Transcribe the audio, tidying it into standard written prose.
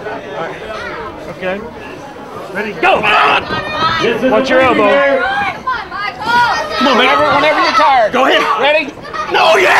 Okay. Ready, go! Watch your elbow. Come on, man. Whenever you're tired. Go ahead. Ready? No, yeah!